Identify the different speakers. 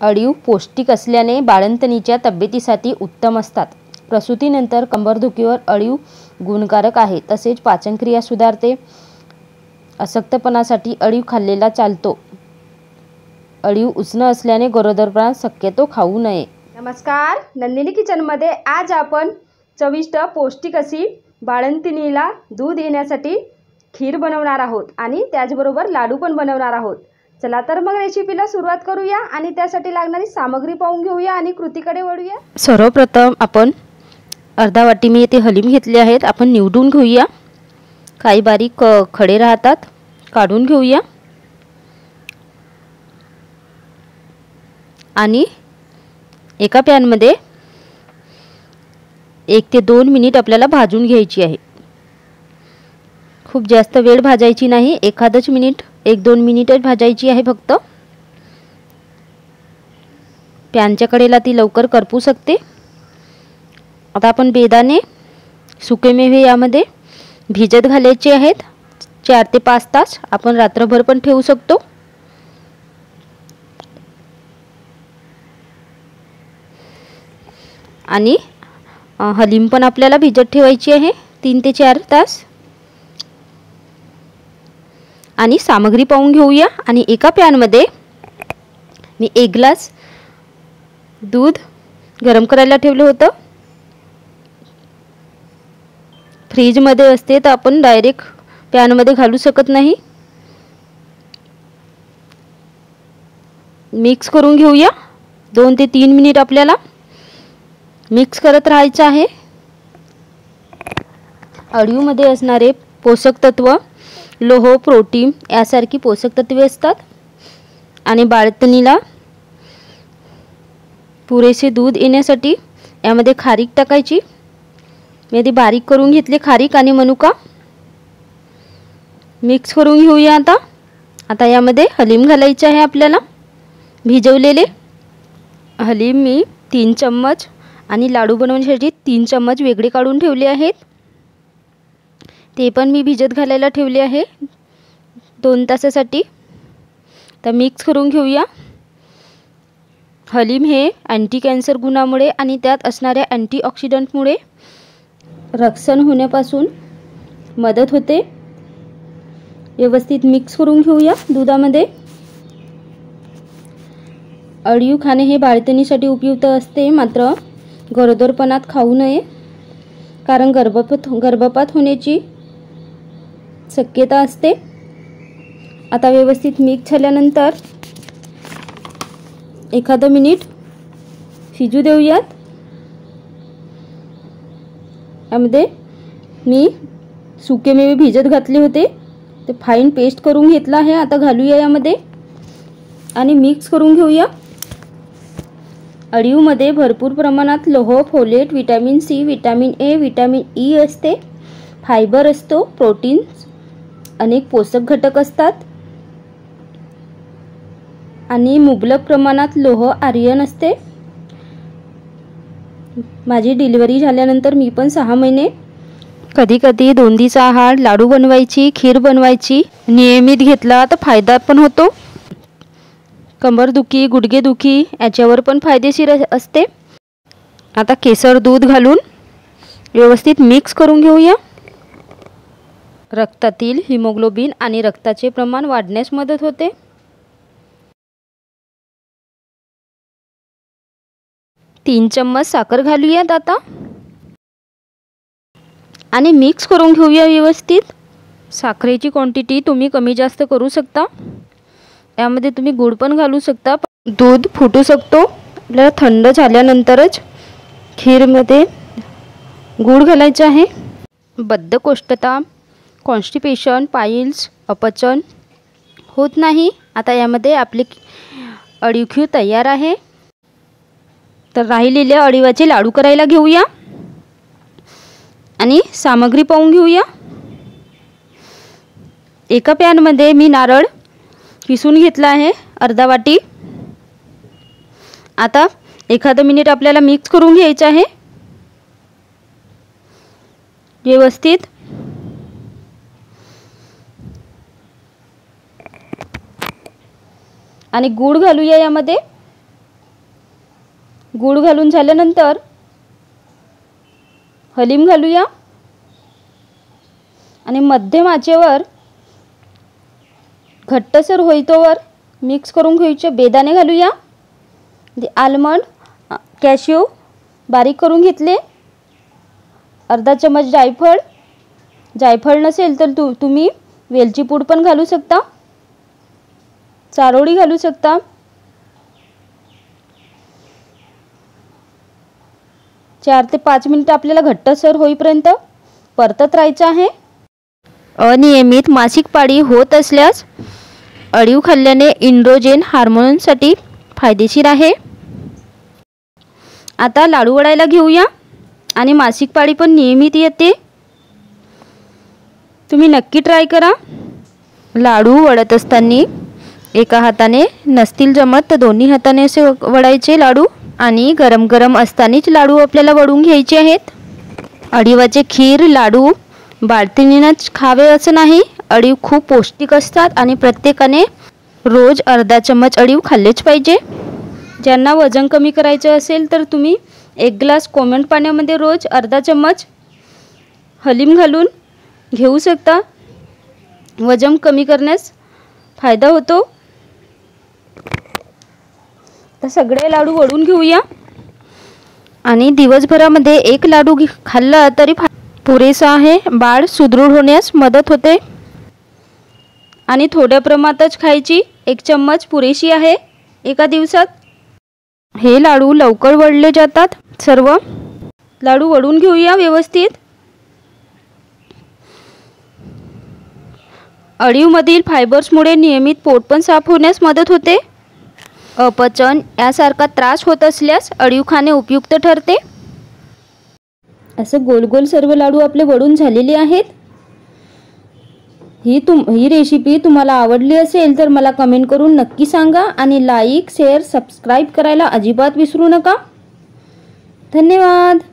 Speaker 1: अळीव पौष्टिक असल्याने बाळंतणीच्या तब्येतीसाठी उत्तम असतात। प्रसूतीनंतर कंबरदुखीवर अळीव गुणकारक आहे। तसेच पाचनक्रिया सुधारते। अशक्तपणासाठी अळीव खाल्लेला चालतो। अळीव उष्ण असल्याने गरोदरपणात शक्यतो खाऊ नये।
Speaker 2: नमस्कार, नंदिनी किचनमध्ये आज आपण चविष्ट पौष्टिक अशी बाळंतिणीला दूध येण्यासाठी खीर बनवणार आहोत आणि त्याचबरोबर लाडू पण बनवणार आहोत। चला तर मग रेसिपीला सुरुवात करूया आणि त्यासाठी लागणारी सामग्री पाहून घेऊया आणि कृतीकडे वळूया।
Speaker 1: सर्वप्रथम आपण अर्धा वाटी मी इथे हलीम घेतले आहेत। आपण निवडून घेऊया। काही बारीक खडे राहतात, काढून घेऊया आणि एका पॅन मध्ये 1 ते 2 मिनिट आपल्याला भाजून घ्यायची आहे। खूप जास्त वेळ भाजायची नाही, एखादच मिनिट 1-2 मिनिटच भाजायची आहे फक्त। पॅनच्या कडेला ती लवकर करपू शकते। आता आपण बेदाणे, सुके मेवे यामध्ये भिजत घालायचे आहेत 4 ते 5 तास। आपण रात्रभर पण ठेवू शकतो। आणि हलीम पण आपल्याला भिजत ठेवायची आहे 3 ते 4 तास। आणि सामग्री पाहून घेऊया। आणि एका पॅन मध्ये मी 1 ग्लास दूध गरम करायला ठेवलं होतं। फ्रीज मध्ये असते तर आपण डायरेक्ट पॅन मध्ये घालू शकत नाही। मिक्स करून घेऊया। 2 ते 3 मिनिट आपल्याला मिक्स करत राहायचं आहे। अळीव मध्ये असणारे पोषक तत्व लोह, प्रोटीन यासारखी पोषक तत्वे असतात। आणि बाळंतणीला पुरेसे दूध येण्यासाठी यामध्ये खारीक टाकायची। मी आधी बारीक करून घेतले खारीक आणि मनुका। मिक्स करून घेऊया। आता यामध्ये हलीम घालायचे आहे आपल्याला भिजवलेले। हलीम मी 3 चम्मच आणि लाडू बनवण्यासाठी 3 चम्मच वेगळे काढून ठेवले आहेत। ते पण मी भिजत घालायला ठेवले आहे 2 तासासाठी। तर मिक्स करून घेऊया। हलीम हे अँटी कॅन्सर गुणामुळे आणि त्यात असणाऱ्या अँटीऑक्सिडंटमुळे रक्षण होण्यापासून मदत होते। व्यवस्थित मिक्स करून घेऊया दुधामध्ये। अळीव खाणे हे बाळंतणीसाठी उपयुक्त असते, मात्र गरोदरपणात खाऊ नये, कारण गर्भपात होण्याची शक्यता असते। आता व्यवस्थित मिक्स झाल्यानंतर एखादं मिनिट शिजू देऊयात। यामध्ये मी सुके मेवे भिजत घातले होते, ते फाईन पेस्ट करून घेतला आहे। आता घालूया यामध्ये आणि मिक्स करून घेऊया। अळीव मध्ये भरपूर प्रमाणात लोह, folate, vitamin C, vitamin A, vitamin E असते। फायबर असतो, प्रोटीन्स, अनेक पोषक घटक असतात आणि मुबलक प्रमाणात लोह, आयर्न असते। माझी डिलिव्हरी झाल्यानंतर मी पण 6 महिने कधी 2 दिवसा आहार, लाडू बनवायची, खीर बनवायची नियमित घेतला तर फायदा पण होतो। कंबरदुखी, गुडघेदुखी याच्यावर पण फायदेशीर असते। आता केसर दूध घालून व्यवस्थित मिक्स करून घेऊया। रक्तातील हिमोग्लोबिन आणि रक्ताचे प्रमाण वाढण्यास मदत होते। तीन चम्मच साखर घालूयात आता आणि मिक्स करून घेऊया व्यवस्थित। साखरेची क्वांटिटी तुम्ही कमी जास्त करू शकता। यामध्ये तुम्ही गुळ पण घालू शकता। दूध फुटू शकतो, आपल्याला थंड झाल्यानंतरच खीरमध्ये गुळ घालायचा आहे। बद्धकोष्ठता, कॉन्स्टिपेशन, पाइल्स, अपचन होत नाही। आता यामध्ये आपले अळीव खीर तयार आहे। तर राहिलेले अळीवाचे लाडू करायला घेऊया आणि सामग्री पाहून घेऊया। एका पॅन मध्ये मी नारळ किसून घेतला आहे अर्धा वाटी। आता एखादं मिनिट आपल्याला मिक्स करून घ्यायचं आहे व्यवस्थित। आणि गूळ घालूया यामध्ये। गूळ घालून झाल्यानंतर हलीम घालूया आणि मध्यम आचेवर घट्टसर होईतोवर मिक्स करून घ्यायचे. बेदाणे घालूया. आल्मंड, कॅश्यू बारीक करून घेतले. अर्धा चमच जायफळ. जायफळ नसेल तर तुम्ही वेलची पूड पण घालू शकता. चारोळी घालू शकता. चार ते 5 मिनिटं आपल्याला घट्टसर होईपर्यंत परतत राहायचं आहे. अनियमित मासिक पाळी होत असल्यास अळीव खाल्ल्याने एंड्रोजन हार्मोनसाठी फायदेशीर आहे. आता लाडू वळायला घेऊया आणि मासिक पाळी पण नियमित येते. तुम्ही नक्की ट्राय करा. लाडू वळत असताना एका हाताने नसतील जमत तर दोन्ही हाताने असे वळायचे लाडू आणि गरम गरम असतानाच लाडू आपल्याला वळून घ्यायचे आहेत. अळीवाचे खीर लाडू बाळंतिणीनंच खावे असं नाही. अळीव खूप पौष्टिक असतात आणि प्रत्येकाने रोज अर्धा चमच अळीव खाल्लेच पाहिजे. ज्यांना वजन कमी करायचं असेल तर तुम्ही 1 ग्लास कोमट पाण्यामध्ये रोज अर्धा चमच हलीम घालून घेऊ शकता. वजन कमी करण्यास फायदा होतो. तर सगळे लाडू वळून घेऊया आणि दिवसभरामध्ये 1 लाडू खाल्ला तरी पुरेसा आहे. बाळ सुदृढ होण्यास मदत होते आणि थोड्या प्रमाणातच खायची. 1 चम्मच पुरेशी आहे एका दिवसात. हे लाडू लवकर वळले जातात. सर्व लाडू वळून घेऊया व्यवस्थित. अळीवमधील फायबर्समुळे नियमित पोट पण साफ होण्यास मदत होते. अपचन यासारखा त्रास होत असल्यास अळीव खाणे उपयुक्त ठरते. असं गोल गोल सर्व लाडू आपले वळून झालेले आहेत. ही रेसिपी तुम्हाला आवडली असेल तर मला कमेंट करून नक्की सांगा आणि लाईक, शेअर, सबस्क्राईब करायला अजिबात विसरू नका. धन्यवाद.